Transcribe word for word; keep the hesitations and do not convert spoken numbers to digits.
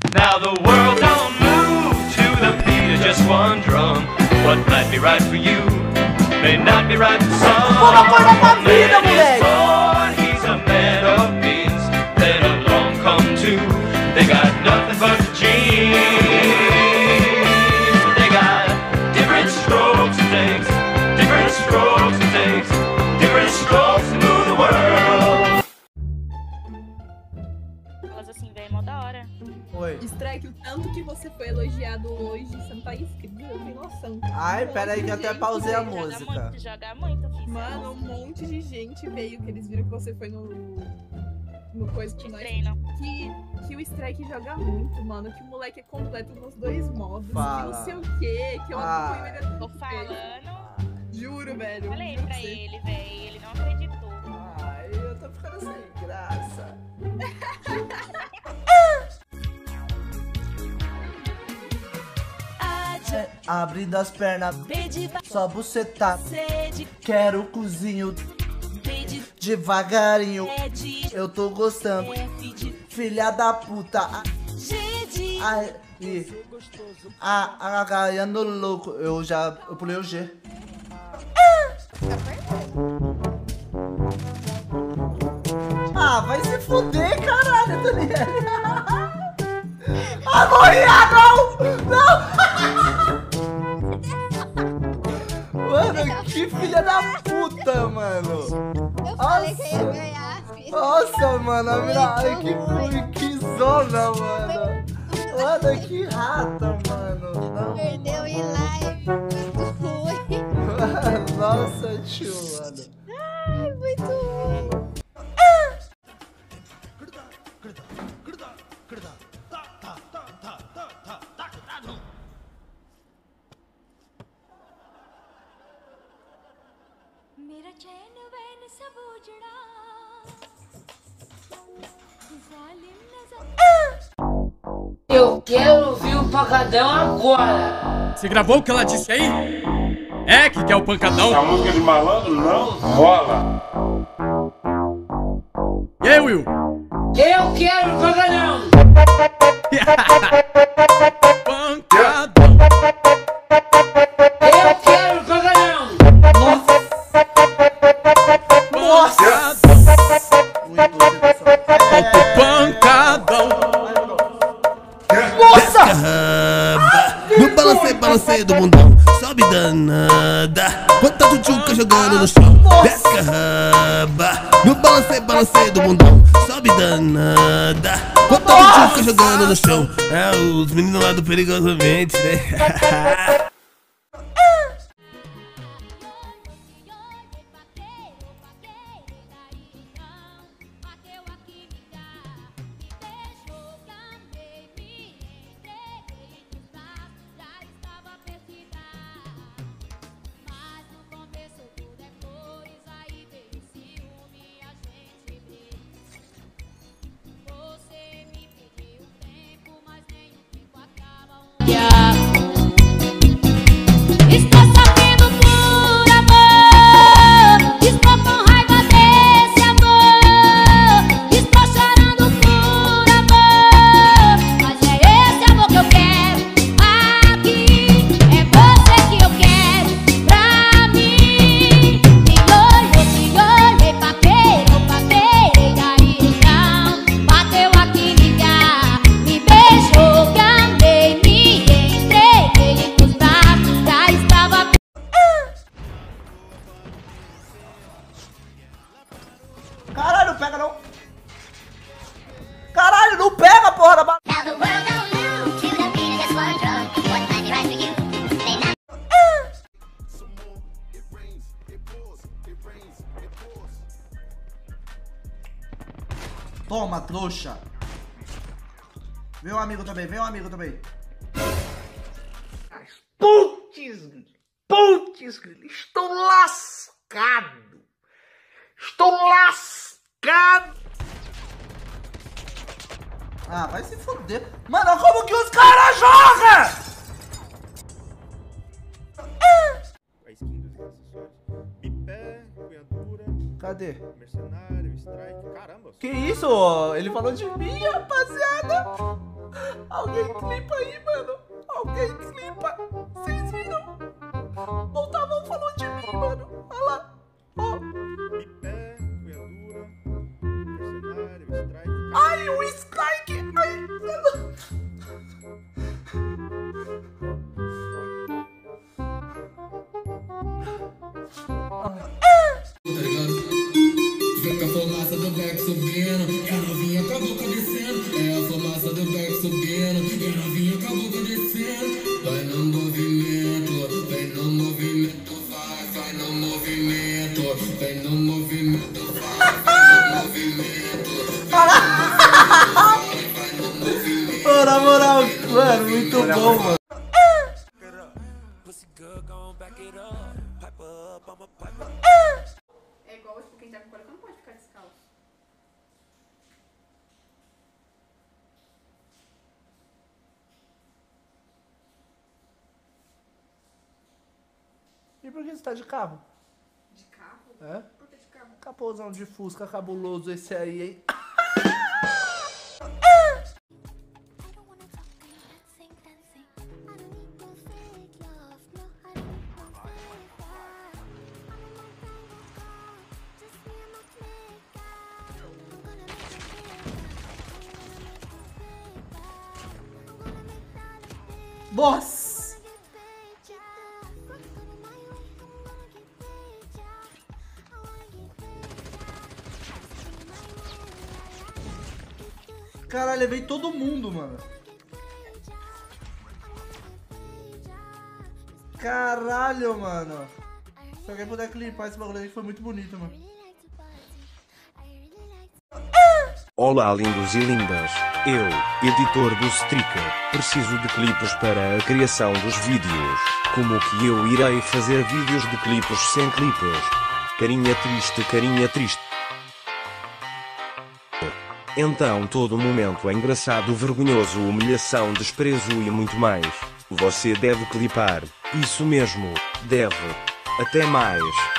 Now the world don't move to the beat of just one drum. What might be right for you may not be right for some. Vamos acordar pra vida, moleque! Born, he's a man of means. Then along come two. They got nothing but the genes. They got different strokes and takes, different strokes and takes, different strokes to move the world. Mas assim, velho, mó da hora. Oi. Strike, o tanto que você foi elogiado hoje, você não tá inscrito, eu tenho noção. Ai, Um pera aí monte que eu de até gente pausei a veio. Joga música. muito, joga muito, filho. Mano, um monte de gente veio, que eles viram que você foi no... no coisa com nós. Treino. Que, que o Strike joga muito, mano. Que o moleque é completo nos dois modos. Fala. Que não sei o quê. Que eu Ah. apoio ele a Tô tudo. falando. Juro, velho. Falei juro pra você. ele, velho. Ele não acreditou. Ai, eu tô ficando sem graça. É, abrindo as pernas, só bucetar. Quero cozinho devagarinho. Eu tô gostando, filha da puta. Ai, e a a ganhando louco. Eu já eu pulei o G. Ah, vai se fuder, caralho, Daniel. Ah, morri, ah, não! Não! Mano, que filha da puta, mano. Eu falei que eu ia ganhar, filho. Nossa, mano, a mina, ai, que, que zona, mano. Mano, que rata, mano. Não. Perdeu em live. Muito ruim. Nossa, tio, mano. Ai, muito ruim. मेरा चैन वैन सब उजड़ा जालिम नजर Eu quero ouvir o pancadão agora. Você gravou o que ela disse aí? É que quer o pancadão? A música de malandro não rola. E aí, Will? Eu quero o pancadão. Pancadão. Eu quero o pancadão. Nossa! Solta o pancadão. Nossa! No balancei, balancei do mundão. Sobe danada. Quanta tchutchuca jogando no chão. Desce a raba. No balancei, balancei do mundão. Sobe danada. Quanta tchutchuca jogando no chão. É os meninos lá do Perigosamente, né? Estou sofrendo por amor, estou com raiva desse amor. Estou chorando por amor, mas é esse amor que eu quero aqui. É você que eu quero pra mim. Me olhei, me olhei, paquerei, paquerei, aí então bateu aqui, me dá, me beijou, que amei, me entreguei nos braços, já estava. Caralho, não pega não. Caralho, não pega, porra da ba... Now the world don't move to the beat of just one drum. What might be right for you may not. Toma, trouxa. Vem um amigo também, vem um amigo também. Putz, putz, estou lascado. Estou lascado. Ah, vai se fuder. Mano, como que os caras jogam? A skin dos acessórios. Bipé, cunhadura. Cadê? Mercenário, strike. Caramba. Que isso? Ele falou de mim, rapaziada. Alguém clipa aí, mano. Alguém clipa. Vocês viram? O Tavão falou de mim, mano. Olha lá. Ó. Bipé, cunhadura, mercenário, strike. Ai, o strike. Ai, Fica a fumaça do back subindo, e a novinha com a boca descendo. É a fumaça do back subindo, e a novinha com a boca descendo. Vai no movimento, vem no movimento, vai, vai no movimento, vem no movimento, vai, vai no movimento. Ô, na moral, mano, muito bom, mano. É igual, tipo, quem tá com coração não pode ficar descalço. E por que você tá de carro? De carro? É? Por que de carro? Capôzão de Fusca cabuloso esse aí, hein? Nossa! Caralho, levei todo mundo, mano. Caralho, mano. Se alguém puder clipar esse bagulho aí, foi muito bonito, mano. Olá, lindos e lindas. Eu, editor do Striker, preciso de clipes para a criação dos vídeos. Como que eu irei fazer vídeos de clipes sem clipes? Carinha triste, carinha triste. Então todo momento é engraçado, vergonhoso, humilhação, desprezo e muito mais. Você deve clipar. Isso mesmo, deve. Até mais.